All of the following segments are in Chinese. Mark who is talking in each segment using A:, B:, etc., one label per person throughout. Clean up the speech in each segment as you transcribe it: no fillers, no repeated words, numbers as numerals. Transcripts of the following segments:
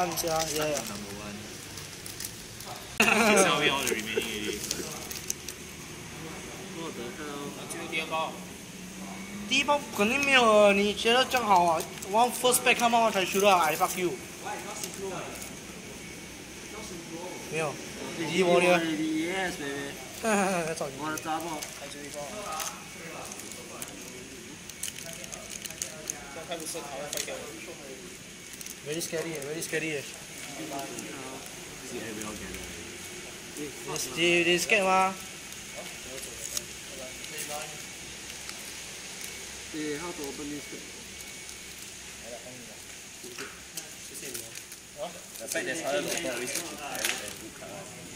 A: 按加，yeah.
B: Number 1. Sell me all the remaining already.
C: What the hell?
D: 进入第二包。
A: 第一包肯定没有了，你觉得这样好啊？One first pack 看漫画才输了 ，I fuck you。没有，你我的。
C: Yes baby。我的杂包。
D: 还只有一包。这样开不是好像坏掉了。
A: Very scary, very scary.
B: See everyone can.
A: They scared 吗？
C: How to open this?
B: The fact that Tyler got always to keep Tyler and good card.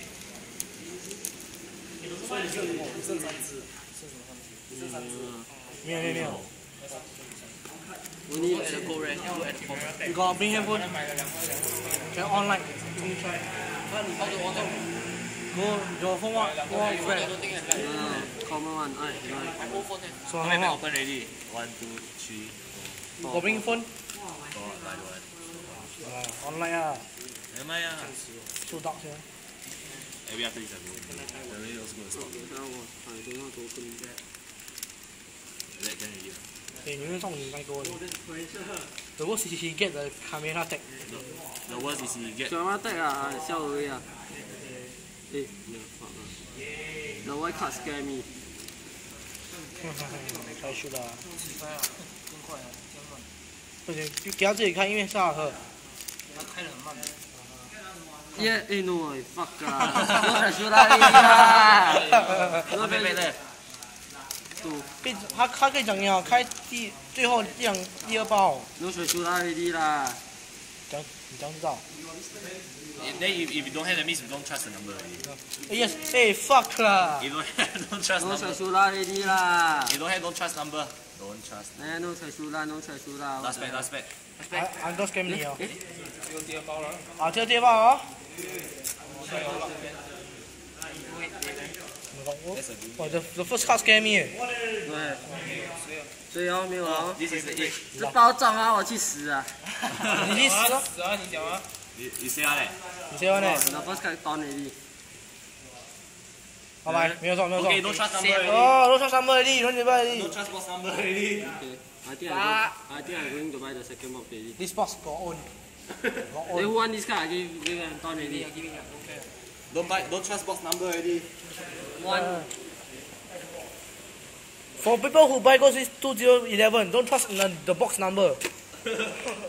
D: 所以你剩3只，剩什么3只？你剩3只。
A: 没有。
C: 我你 at the gold rank, you at the gold.
A: You got bring handphone? Can online. Try.
D: How to order?
A: Go your phone what?
C: Common one, I
D: iPhone phone.
A: So
B: How
A: how
B: many
A: much?
B: open already? 1, 2, 3.
A: You got bring phone?
B: Got another one.
A: Online ah.
B: Never mind ah.
A: So dark here.
B: Maybe after this I go. The radio also gonna stop.
C: I don't know how to open that.
B: That can already.
A: 你们这种应该多的。The worst is he get the camera tag.
B: The worst is he get.
C: 什么 tag 啊？笑威啊！哎，没有放啊。The white card scare me.
A: 开输了。
D: 起飞啊，更快啊，这样慢。
A: 不行，就给他自己开，因为是好喝。
D: 他开得很慢。
C: Yeah, no, fuck 啊！我才输哪里啊？
B: 那边嘞。
A: 他可以讲你好，开最后第二包。
C: 我才输哪里啦？
A: 你这样知道
B: Then if you don't have the means, you don't trust the number already.
A: ？Yes, hey fuck 啦。
B: You don't have, don't trust
C: 我才
B: number.
C: 输哪里啦？
B: You don't have, don't trust number. Don't trust.
C: 哎，我才输啦，我才输啦。
B: Last pack, last pack.
A: I'm just scam 你哦。
D: 只有第二包了。
A: 啊，这个第二包哦。
D: 加油了。
A: 哇，the first card scare me。
C: 对。所以哦，没有哦。
B: This is it.
C: 这包装啊，我去死啊！
A: 你去死哦。
D: 死啊！你讲啊。
B: You say what?
A: 你先问呢？
C: 那 first card 到你。
A: 好吧，没有错，没有错。
B: Okay, don't trust number already.
A: 哦，都说3倍力，don't buy
B: Don't trust box number already.
C: Okay. I think I'm going to buy the second box already.
A: This box got own.
C: They want this card, give them down already.
B: Don't trust box number already.
C: One.
A: For people who buy gold 2011, don't trust the box number.